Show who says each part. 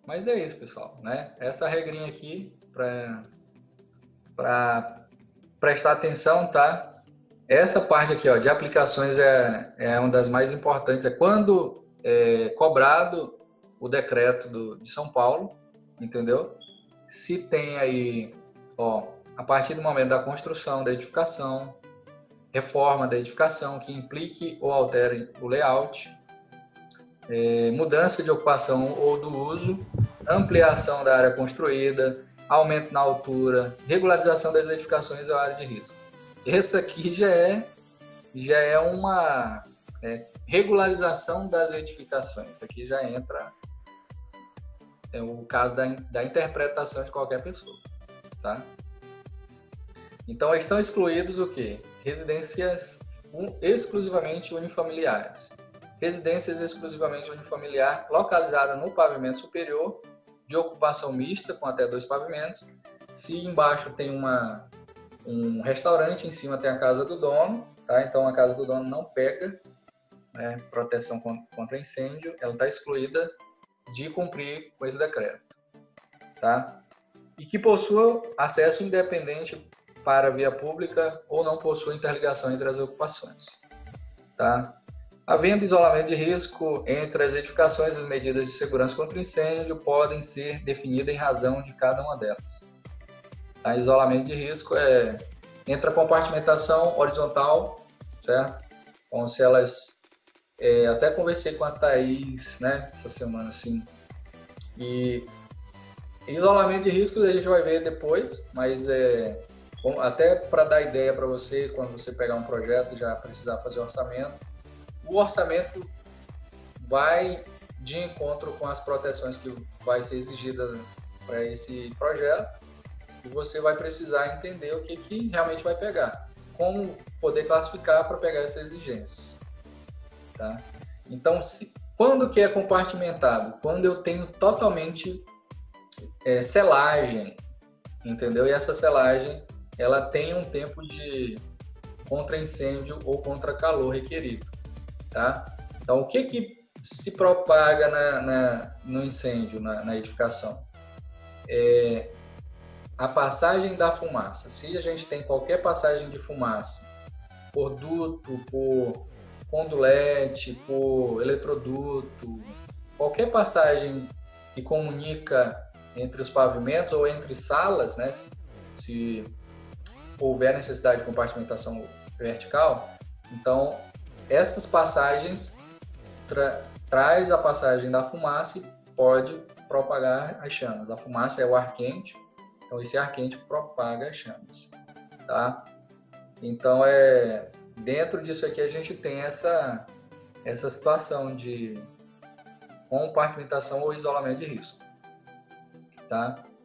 Speaker 1: Mas é isso, pessoal, né? Essa regrinha aqui para prestar atenção, tá? Essa parte aqui, ó, de aplicações é uma das mais importantes. É quando é cobrado o decreto de São Paulo, entendeu? Se tem aí, ó, a partir do momento da construção da edificação, reforma da edificação que implique ou altere o layout, mudança de ocupação ou do uso, ampliação da área construída, aumento na altura, regularização das edificações ou área de risco. Esse aqui já é uma regularização das edificações. Isso aqui já entra o caso da interpretação de qualquer pessoa, tá? Então, estão excluídos o quê? Residências exclusivamente unifamiliares. Residências exclusivamente unifamiliar localizada no pavimento superior, de ocupação mista, com até 2 pavimentos. Se embaixo tem um restaurante, em cima tem a casa do dono, tá? Então a casa do dono não pega, né, proteção contra incêndio, ela está excluída de cumprir com esse decreto, tá? E que possua acesso independente para a via pública ou não possua interligação entre as ocupações, tá? Havendo isolamento de risco entre as edificações, as medidas de segurança contra incêndio podem ser definidas em razão de cada uma delas. Tá? Isolamento de risco entra compartimentação horizontal, certo? Então, se elas... até conversei com a Thaís, né, essa semana, assim, e isolamento de riscos a gente vai ver depois, mas até para dar ideia para você, quando você pegar um projeto, já precisar fazer orçamento, o orçamento vai de encontro com as proteções que vai ser exigida para esse projeto e você vai precisar entender o que realmente vai pegar, como poder classificar para pegar essas exigências, tá? Então, quando que é compartimentado? Quando eu tenho totalmente selagem, entendeu? E essa selagem, ela tem um tempo de contra-incêndio ou contra-calor requerido, tá? Então, o que se propaga no incêndio, na edificação? A passagem da fumaça. Se a gente tem qualquer passagem de fumaça, por duto, por condulete, por eletroduto, qualquer passagem que comunica entre os pavimentos ou entre salas, né, se houver necessidade de compartimentação vertical, então essas passagens traz a passagem da fumaça e pode propagar as chamas. A fumaça é o ar quente, então esse ar quente propaga as chamas, tá? Então dentro disso aqui a gente tem essa situação de compartimentação ou isolamento de risco, tá?